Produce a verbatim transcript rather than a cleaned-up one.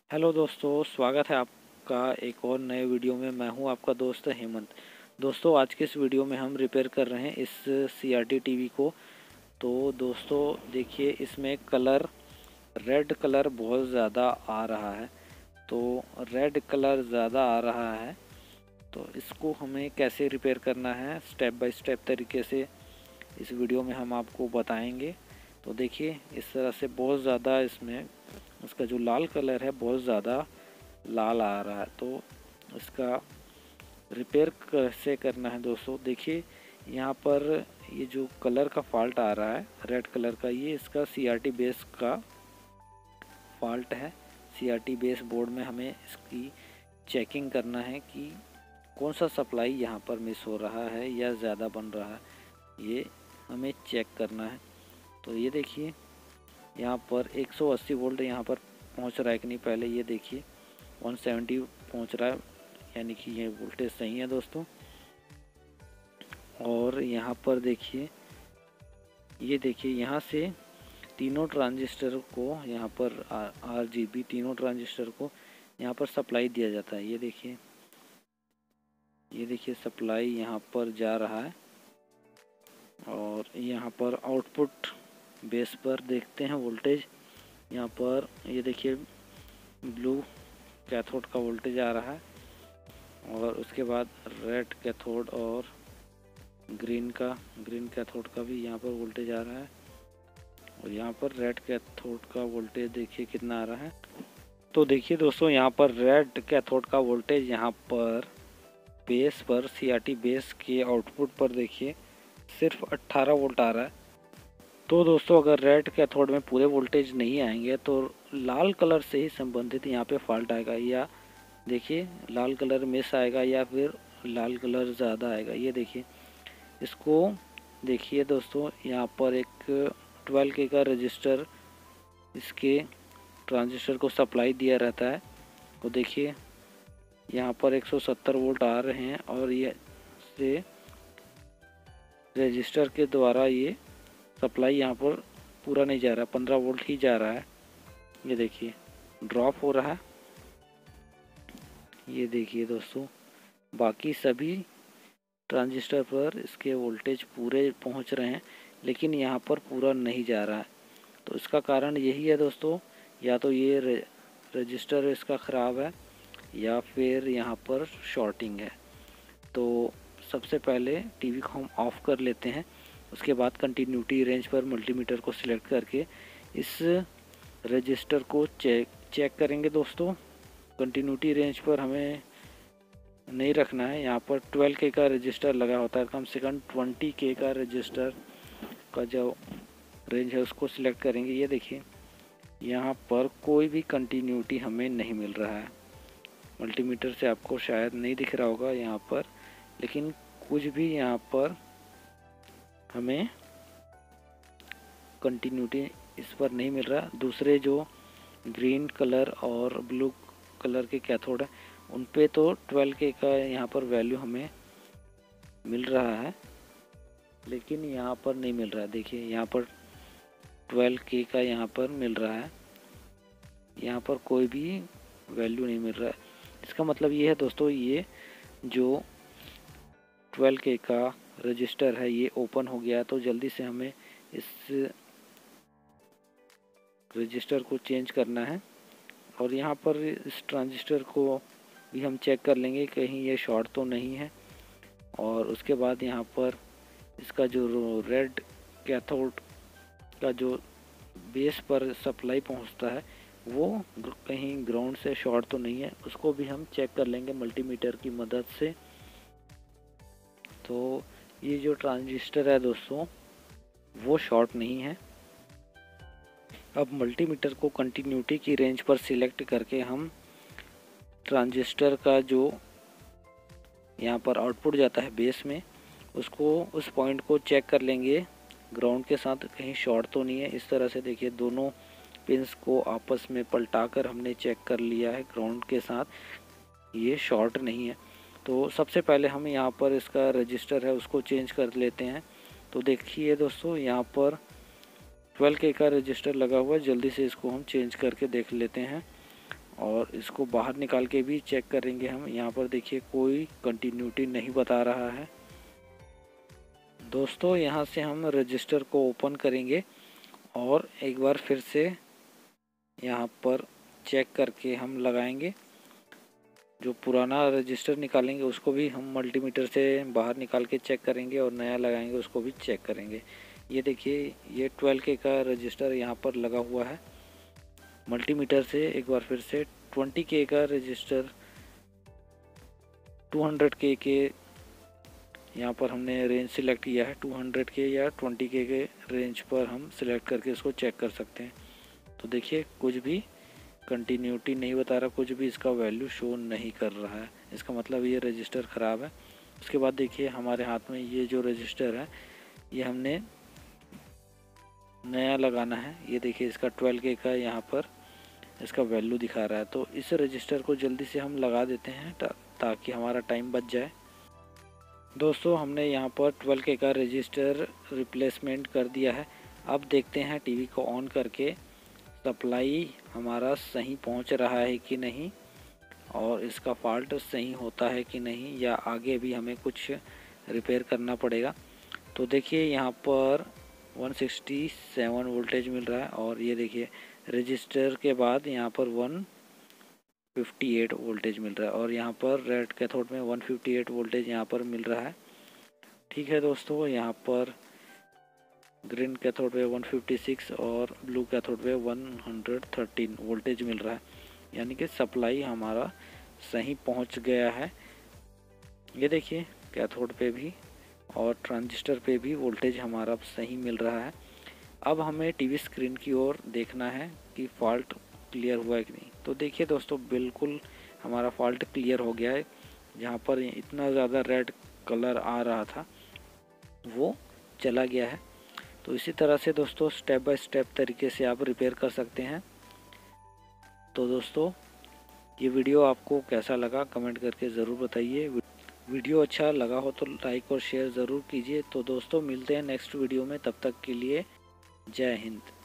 Hello दोस्तों, स्वागत है आपका एक और नए वीडियो में। मैं हूं आपका दोस्त हेमंत। दोस्तों, आज के इस वीडियो में हम रिपेयर कर रहे हैं इस सीआरटी टीवी को। तो दोस्तों देखिए, इसमें कलर रेड कलर बहुत ज़्यादा आ रहा है। तो रेड कलर ज़्यादा आ रहा है तो इसको हमें कैसे रिपेयर करना है, स्टेप बाय स्टेप तरीके से इस वीडियो में हम आपको बताएंगे। तो देखिए, इस तरह से बहुत ज़्यादा इसमें इसका जो लाल कलर है बहुत ज़्यादा लाल आ रहा है। तो इसका रिपेयर कैसे करना है दोस्तों, देखिए यहाँ पर ये जो कलर का फॉल्ट आ रहा है रेड कलर का, ये इसका सीआरटी बेस का फॉल्ट है। सीआरटी बेस बोर्ड में हमें इसकी चेकिंग करना है कि कौन सा सप्लाई यहाँ पर मिस हो रहा है या ज़्यादा बन रहा है, ये हमें चेक करना है। तो ये देखिए, यहाँ पर एक सौ अस्सी वोल्ट यहाँ पर पहुँच रहा है कि नहीं, पहले ये देखिए एक सौ सत्तर पहुँच रहा है, यानी कि ये वोल्टेज सही है दोस्तों। और यहाँ पर देखिए, ये देखिए यहाँ से तीनों ट्रांजिस्टर को यहाँ पर आर जी बी तीनों ट्रांजिस्टर को यहाँ पर सप्लाई दिया जाता है। ये देखिए ये देखिए सप्लाई यहाँ पर जा रहा है। और यहाँ पर आउटपुट बेस पर देखते हैं वोल्टेज, यहाँ पर ये देखिए ब्लू कैथोड का वोल्टेज आ रहा है और उसके बाद रेड कैथोड और ग्रीन का ग्रीन कैथोड का भी यहाँ पर वोल्टेज आ रहा है। और यहाँ पर रेड कैथोड का वोल्टेज देखिए कितना आ रहा है। तो देखिए दोस्तों, यहाँ पर रेड कैथोड का वोल्टेज यहाँ पर बेस पर सीआरटी बेस के आउटपुट पर देखिए सिर्फ अट्ठारह वोल्ट आ रहा है। तो दोस्तों, अगर रेड कैथोड में पूरे वोल्टेज नहीं आएंगे तो लाल कलर से ही संबंधित यहाँ पे फॉल्ट आएगा, या देखिए लाल कलर मिस आएगा या फिर लाल कलर ज़्यादा आएगा। ये देखिए, इसको देखिए दोस्तों, यहाँ पर एक ट्वेल्व के का रजिस्टर इसके ट्रांजिस्टर को सप्लाई दिया रहता है। तो देखिए यहाँ पर एक सौ सत्तर वोल्ट आ रहे हैं और ये से रजिस्टर के द्वारा ये सप्लाई यहाँ पर पूरा नहीं जा रहा, पंद्रह वोल्ट ही जा रहा है। ये देखिए ड्रॉप हो रहा है। ये देखिए दोस्तों, बाकी सभी ट्रांजिस्टर पर इसके वोल्टेज पूरे पहुंच रहे हैं, लेकिन यहाँ पर पूरा नहीं जा रहा है। तो इसका कारण यही है दोस्तों, या तो ये रजिस्टर इसका ख़राब है या फिर यहाँ पर शॉर्टिंग है। तो सबसे पहले टीवी को हम ऑफ़ कर लेते हैं। उसके बाद कंटिन्यूटी रेंज पर मल्टीमीटर को सिलेक्ट करके इस रजिस्टर को चेक चेक करेंगे दोस्तों। कंटिन्यूटी रेंज पर हमें नहीं रखना है, यहाँ पर ट्वेल्व के का रजिस्टर लगा होता है, कम से कम ट्वेंटी के का रजिस्टर का जो रेंज है उसको सिलेक्ट करेंगे। ये देखिए, यहाँ पर कोई भी कंटिन्यूटी हमें नहीं मिल रहा है। मल्टीमीटर से आपको शायद नहीं दिख रहा होगा यहाँ पर, लेकिन कुछ भी यहाँ पर हमें कंटिन्यूटी इस पर नहीं मिल रहा। दूसरे जो ग्रीन कलर और ब्लू कलर के कैथोड है उन पे तो ट्वेल्व के का यहाँ पर वैल्यू हमें मिल रहा है, लेकिन यहाँ पर नहीं मिल रहा है। देखिए यहाँ पर ट्वेल्व के का यहाँ पर मिल रहा है, यहाँ पर कोई भी वैल्यू नहीं मिल रहा है। इसका मतलब ये है दोस्तों, ये जो ट्वेल्व के का रजिस्टर है ये ओपन हो गया। तो जल्दी से हमें इस रजिस्टर को चेंज करना है। और यहाँ पर इस ट्रांजिस्टर को भी हम चेक कर लेंगे कहीं ये शॉर्ट तो नहीं है। और उसके बाद यहाँ पर इसका जो रेड कैथोड का जो बेस पर सप्लाई पहुँचता है वो कहीं ग्राउंड से शॉर्ट तो नहीं है, उसको भी हम चेक कर लेंगे मल्टीमीटर की मदद से। तो ये जो ट्रांजिस्टर है दोस्तों वो शॉर्ट नहीं है। अब मल्टीमीटर को कंटिन्यूटी की रेंज पर सिलेक्ट करके हम ट्रांजिस्टर का जो यहाँ पर आउटपुट जाता है बेस में, उसको उस पॉइंट को चेक कर लेंगे ग्राउंड के साथ कहीं शॉर्ट तो नहीं है। इस तरह से देखिए दोनों पिंस को आपस में पलटाकर हमने चेक कर लिया है ग्राउंड के साथ, ये शॉर्ट नहीं है। तो सबसे पहले हम यहाँ पर इसका रजिस्टर है उसको चेंज कर लेते हैं। तो देखिए दोस्तों, यहाँ पर ट्वेल्व के का रजिस्टर लगा हुआ है, जल्दी से इसको हम चेंज करके देख लेते हैं। और इसको बाहर निकाल के भी चेक करेंगे हम। यहाँ पर देखिए कोई कंटिन्यूटी नहीं बता रहा है। दोस्तों यहाँ से हम रजिस्टर को ओपन करेंगे और एक बार फिर से यहाँ पर चेक करके हम लगाएंगे। जो पुराना रजिस्टर निकालेंगे उसको भी हम मल्टीमीटर से बाहर निकाल के चेक करेंगे और नया लगाएंगे उसको भी चेक करेंगे। ये देखिए ये ट्वेल्व के का रजिस्टर यहाँ पर लगा हुआ है। मल्टीमीटर से एक बार फिर से ट्वेंटी के का रजिस्टर टू हंड्रेड के के यहाँ पर हमने रेंज सिलेक्ट किया है। टू हंड्रेड के या ट्वेंटी के के रेंज पर हम सिलेक्ट करके इसको चेक कर सकते हैं। तो देखिए कुछ भी कंटिन्यूटी नहीं बता रहा, कुछ भी इसका वैल्यू शो नहीं कर रहा है। इसका मतलब ये रजिस्टर ख़राब है। उसके बाद देखिए हमारे हाथ में ये जो रजिस्टर है ये हमने नया लगाना है। ये देखिए इसका ट्वेल्व के का यहाँ पर इसका वैल्यू दिखा रहा है। तो इस रजिस्टर को जल्दी से हम लगा देते हैं ता, ताकि हमारा टाइम बच जाए। दोस्तों हमने यहाँ पर ट्वेल्व के का रजिस्टर रिप्लेसमेंट कर दिया है। अब देखते हैं टीवी को ऑन करके सप्लाई हमारा सही पहुँच रहा है कि नहीं और इसका फॉल्ट सही होता है कि नहीं, या आगे भी हमें कुछ रिपेयर करना पड़ेगा। तो देखिए यहाँ पर वन सिक्सटी सेवन वोल्टेज मिल रहा है और ये देखिए रजिस्टर के बाद यहाँ पर वन फिफ्टी एट वोल्टेज मिल रहा है और यहाँ पर रेड कैथोड में वन फिफ्टी एट वोल्टेज यहाँ पर मिल रहा है। ठीक है दोस्तों, यहाँ पर ग्रीन कैथोड पे वन फिफ्टी सिक्स और ब्लू कैथोड पे वन हंड्रेड थर्टीन वोल्टेज मिल रहा है, यानी कि सप्लाई हमारा सही पहुंच गया है। ये देखिए कैथोड पे भी और ट्रांजिस्टर पे भी वोल्टेज हमारा सही मिल रहा है। अब हमें टीवी स्क्रीन की ओर देखना है कि फॉल्ट क्लियर हुआ है कि नहीं। तो देखिए दोस्तों बिल्कुल हमारा फॉल्ट क्लियर हो गया है। जहाँ पर इतना ज़्यादा रेड कलर आ रहा था वो चला गया है। तो इसी तरह से दोस्तों स्टेप बाय स्टेप तरीके से आप रिपेयर कर सकते हैं। तो दोस्तों ये वीडियो आपको कैसा लगा कमेंट करके ज़रूर बताइए। वीडियो अच्छा लगा हो तो लाइक और शेयर ज़रूर कीजिए। तो दोस्तों मिलते हैं नेक्स्ट वीडियो में, तब तक के लिए जय हिंद।